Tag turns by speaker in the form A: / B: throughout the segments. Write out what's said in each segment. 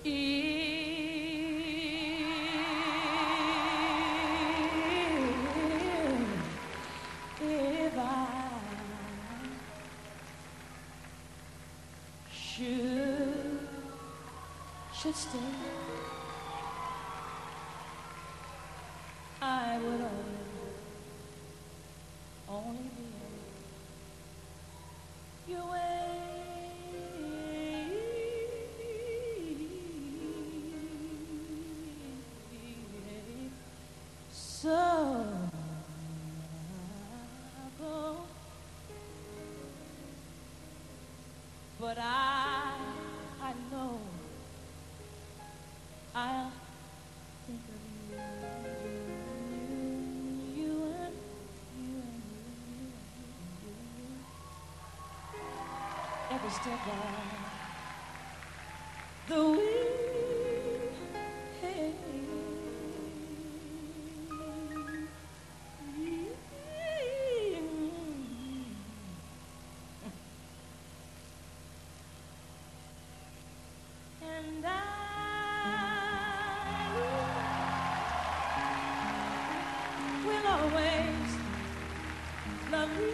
A: If I should stay, I would only be your way. So I'll go, but I know I'll think of you and you every step of the way. And I will always love you.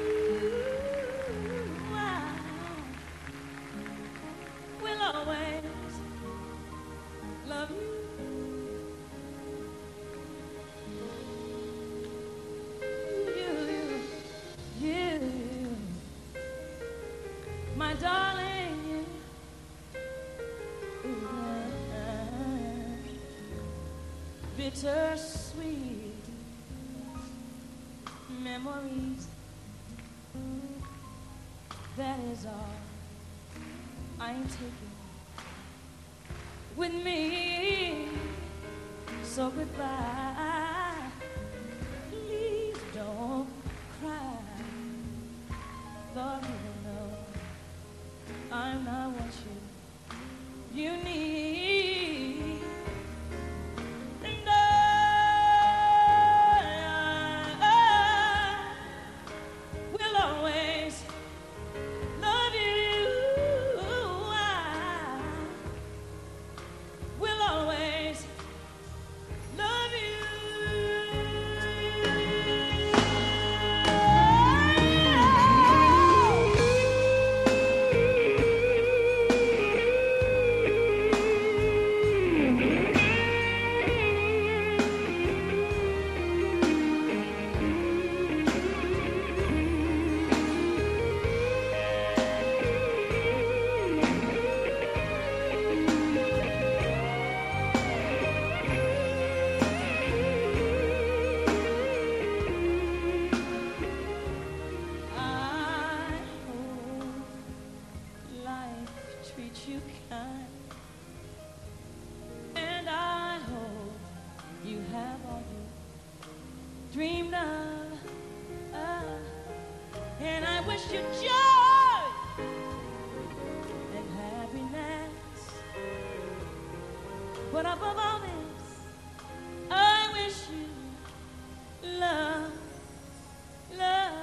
A: I will always love you. You, my darling. Bittersweet memories, that is all I ain't taking with me. So goodbye, please don't cry. Lord, you know I'm not what you need. And I will always love you. I will always love you. Treat you kind, and I hope you have all you dreamed of, and I wish you joy and happiness, but above all this, I wish you love, love.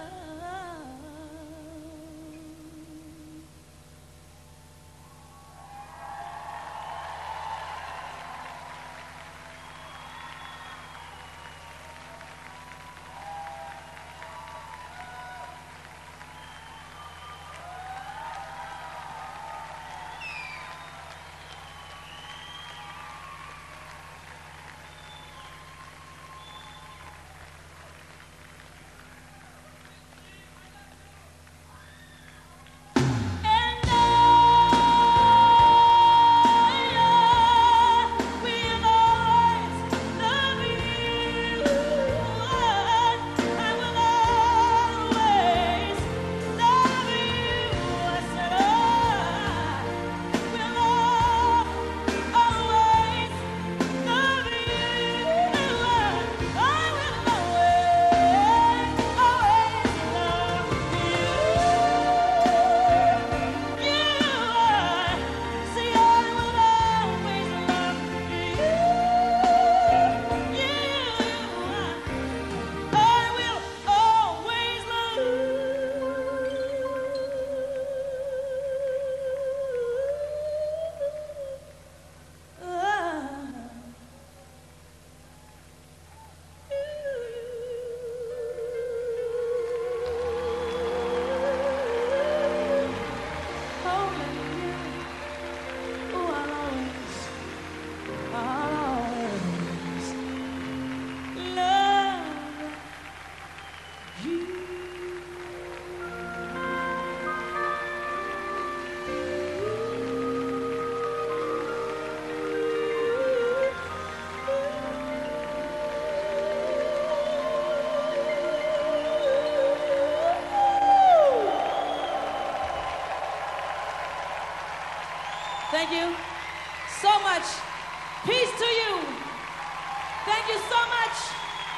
A: Thank you so much. Peace to you. Thank you so much.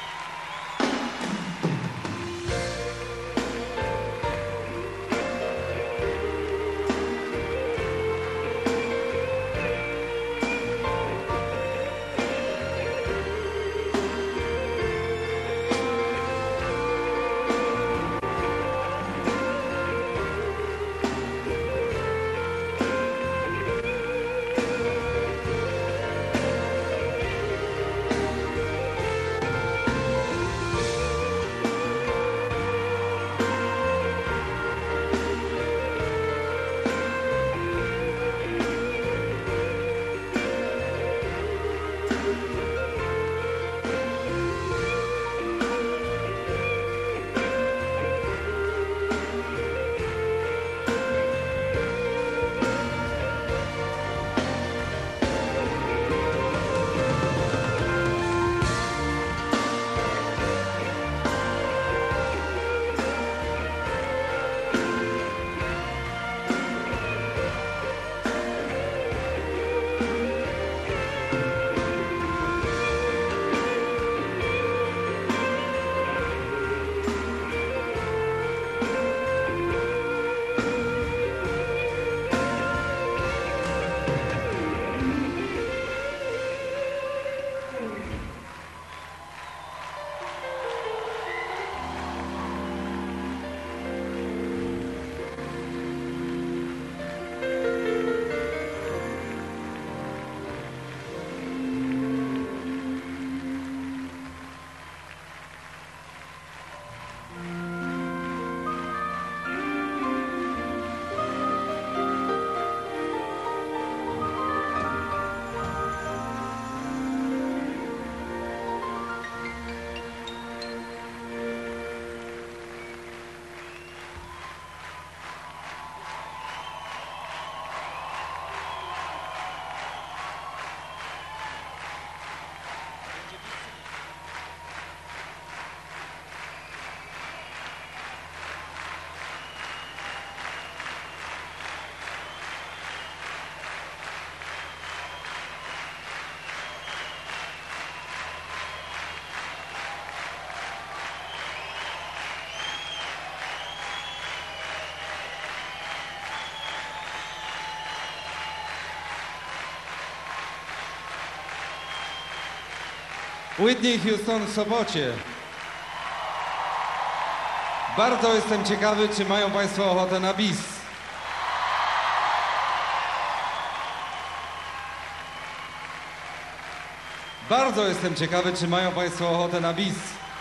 B: Whitney Houston w Sopocie. Bardzo jestem ciekawy, czy mają Państwo ochotę na bis. Bardzo jestem ciekawy, czy mają Państwo ochotę na bis.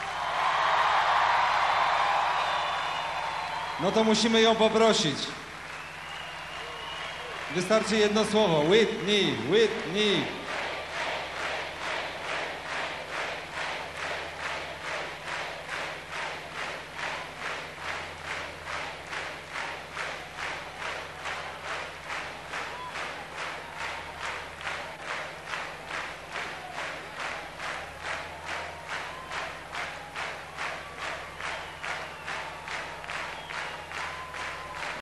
B: No to musimy ją poprosić. Wystarczy jedno słowo. Whitney, Whitney.